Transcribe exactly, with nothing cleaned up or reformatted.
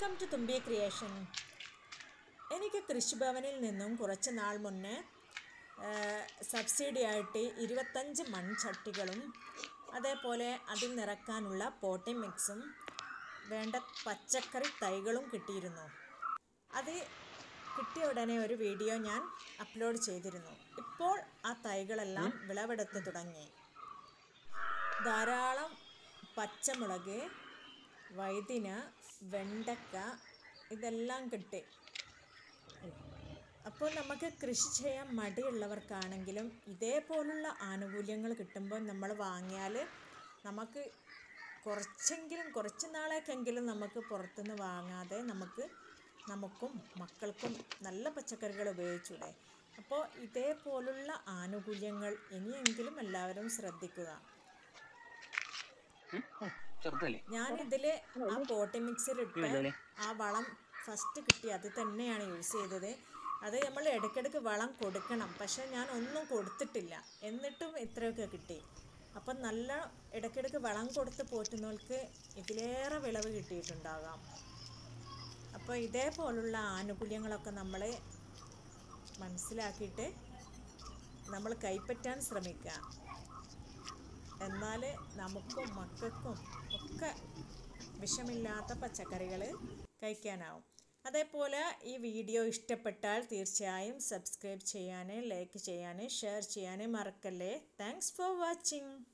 Welcome to തുമ്പി creation. എനിക്ക് കൃഷിഭവനിൽ നിന്നും കുറച്ച് നാൾ മുന്നേ സബ്സിഡി ആയിട്ട് ഇരുപത്തഞ്ച് മൺചട്ടികളും അതേപോലെ അതിൽ നിറക്കാനുള്ള പോട്ടിംഗ് മിക്സും വേണ്ട പച്ചക്കറി തൈകളും കിട്ടിയിരുന്നു. അത് കിട്ടിയ ഉടനെ ഒരു വീഡിയോ ഞാൻ അപ്ലോഡ് ചെയ്തിരുന്നു. ഇപ്പോൾ ആ തൈകളെല്ലാം വിളവെടുത്ത് തുടങ്ങി. ധാരാളം പച്ചമുളക്, വഴുതിന, വെണ്ടക്ക ഇതെല്ലാം കിട്ടി. അപ്പോൾ നമുക്ക് കൃഷി ചെയ്യാൻ മടിയുള്ളവർക്കാണെങ്കിലും ഇതേപോലുള്ള ആനുകൂല്യങ്ങൾ കിട്ടുമ്പോൾ നമ്മൾ വാങ്ങിയാൽ നമുക്ക് കുറച്ചെങ്കിലും കുറച്ച് നാളേക്കെങ്കിലും നമുക്ക് പുറത്തുനിന്ന് വാങ്ങാതെ നമുക്ക് നമുക്കും മക്കൾക്കും നല്ല പച്ചക്കറികൾ ഉപയോഗിച്ചൂടെ. അപ്പോൾ ഇതേപോലുള്ള ആനുകൂല്യങ്ങൾ ഇനിയെങ്കിലും എല്ലാവരും ശ്രദ്ധിക്കുക. ഞാനിതിൽ ആ പോട്ടിംഗ് മിക്സിലിട്ട് ആ വളം ഫസ്റ്റ് കിട്ടി അത് തന്നെയാണ് യൂസ് ചെയ്തത്. അത് നമ്മൾ ഇടയ്ക്കിടയ്ക്ക് വളം കൊടുക്കണം, പക്ഷേ ഞാൻ ഒന്നും കൊടുത്തിട്ടില്ല, എന്നിട്ടും ഇത്രയൊക്കെ കിട്ടി. അപ്പം നല്ല ഇടയ്ക്കിടയ്ക്ക് വളം കൊടുത്ത് പോറ്റുന്നവർക്ക് ഇതിലേറെ വിളവ് കിട്ടിയിട്ടുണ്ടാകാം. അപ്പോൾ ഇതേപോലുള്ള ആനുകൂല്യങ്ങളൊക്കെ നമ്മൾ മനസ്സിലാക്കിയിട്ട് നമ്മൾ കൈപ്പറ്റാൻ ശ്രമിക്കുക. എന്നാൽ നമുക്കും മക്കൾക്കും ഒക്കെ വിഷമില്ലാത്ത പച്ചക്കറികൾ കഴിക്കാനാവും. അതേപോലെ ഈ വീഡിയോ ഇഷ്ടപ്പെട്ടാൽ തീർച്ചയായും സബ്സ്ക്രൈബ് ചെയ്യാൻ, ലൈക്ക് ചെയ്യാൻ, ഷെയർ ചെയ്യാൻ മറക്കല്ലേ. Thanks for watching.